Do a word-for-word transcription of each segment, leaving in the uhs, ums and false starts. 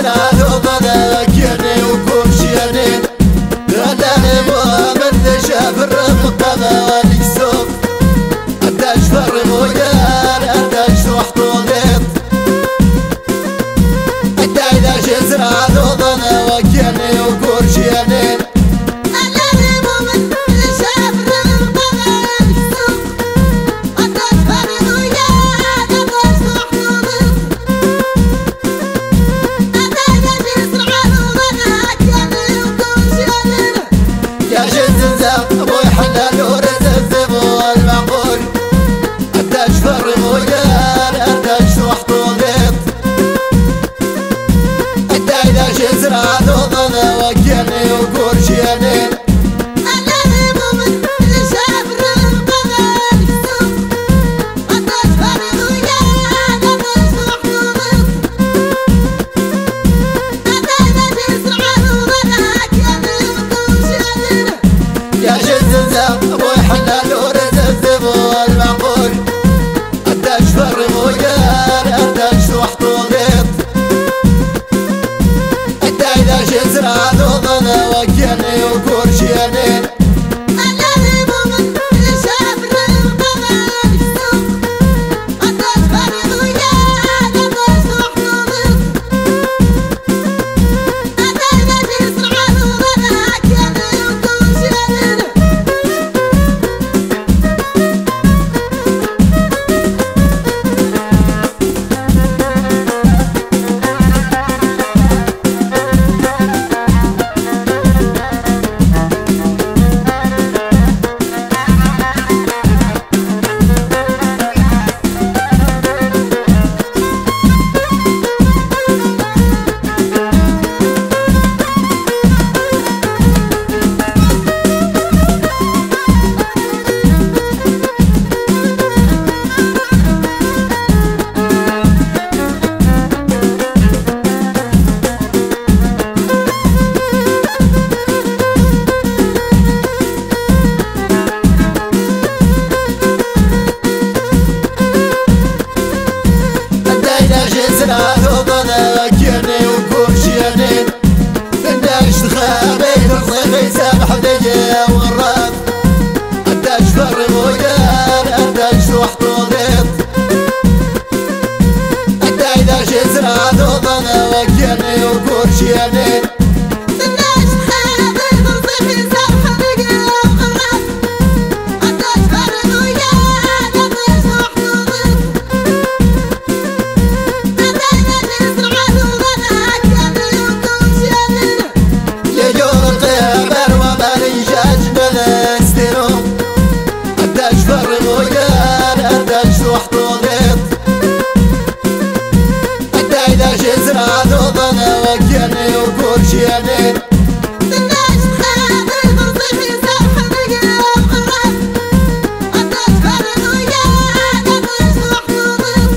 جزنا ذوبنا كيرني وكل شيرني غداني مؤمن شاف الرقبة والكسوف أداش فرق ويان أداش وحطوليت أدا إذا جزنا ذوبنا وكيرني وكل شيرني جزرع ذوبنا وكيرني وكل شيرني أنا مؤمن شاف الرقبة والكسوف أداش فرق ويان أداش وحطوليت أدا جزرع ذوبنا كيرني وكل شيرني يا جززة أبو حلال ورززب والمعقول أداش فرق ويان أداش وحطوليت جزرع ذوبنا وكيرني وكل شيرني أنا مؤمن شاف الرقبة والكسوف أداش فرق ويان أداش وحطوليت أدا جزرع ذوبنا كيرني وكل شيرني جزرع ذوبنا كيرني وكل شيرني نداش تخابي الصيفي سامح ليا والراف أداش فرق ويان أداش وحطوليت أدا إذا جزرع ذوبنا وكيرني وكل شيرني جزرع ذوبنا وكيرني وكل شيرني تنداش تخابي بالصيفي سامح ليا والراف أداش فرق ويان أداش وحطوليت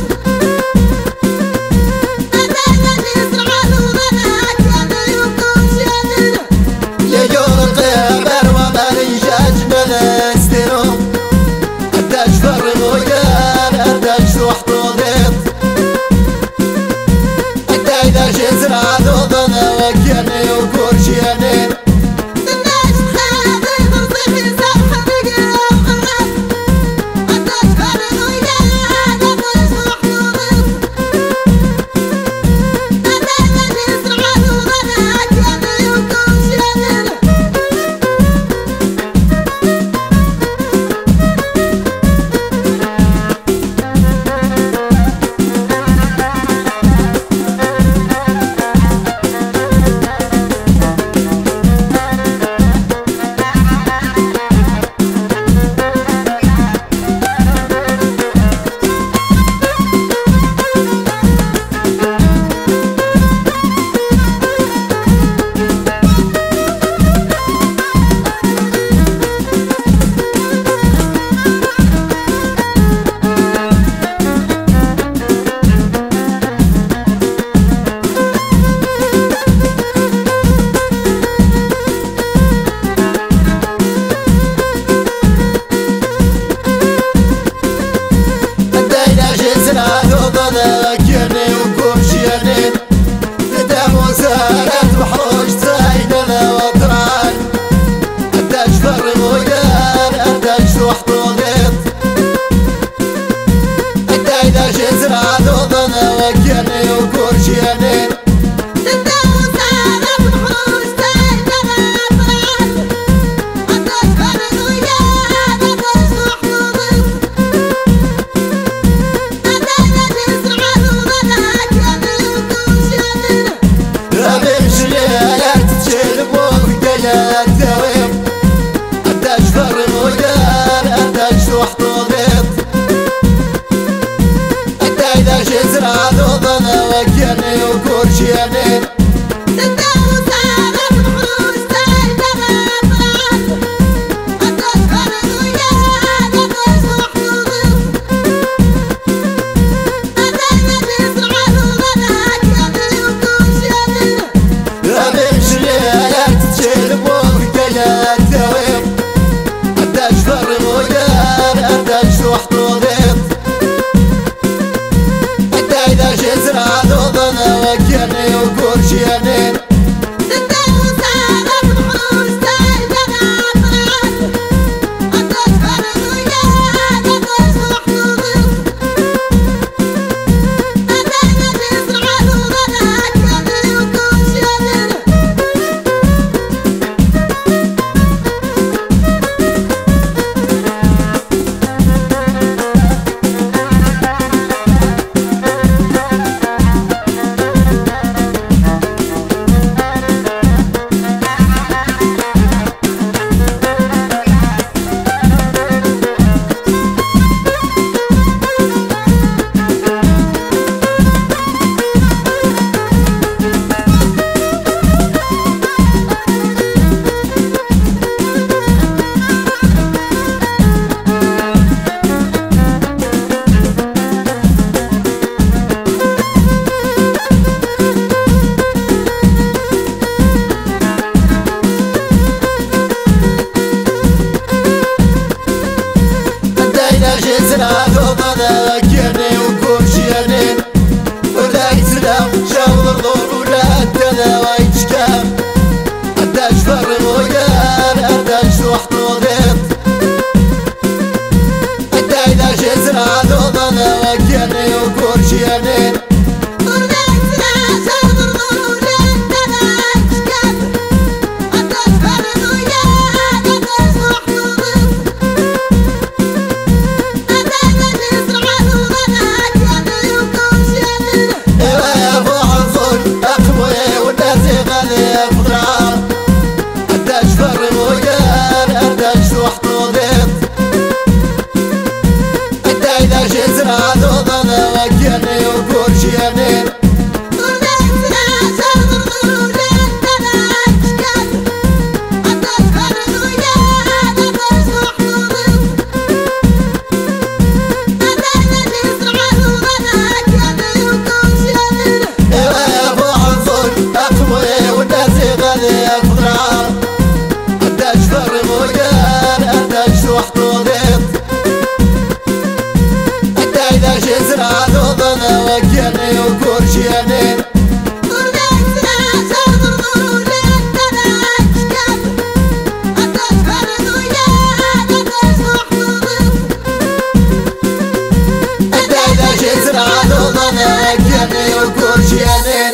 أدا جزرع ذوبنا كيرني وكل شيرني يجور القبر وما نيجاج بلا ستيرو أداش فرق ويان أداش وحطوليت جزرع ذوبنا وكيرني وكل شيرني وكياني وكورشياني تداوس على الفلوس تايدنا طلعت الدكتور وياها قدس وحدود أدينا بيسرع لغنا كياني وكورشياني أمشي ليالك تشيل بوكيات تويب أداش فرق ويان أداش وحدودين أدايدا شزرع لغنا وكياني وكورشياني تداوس على الفلوس تايدنا طلعت الدكتور وياها قدس وحدود أدينا بيسرع لغنا كياني وكورشياني جزرع لغنا وكياني وكورشياني ولا يتسلم شاور ضور ولا أدنا ويتشكام أداش فرق ويان أداش وحدودين أدايدا جزرع لغنا وكياني وكورشياني جزرع لغنا وكياني وكورشياني جزرع لغنا وكياني وكورشياني جزرع لغنا وكياني وكورشياني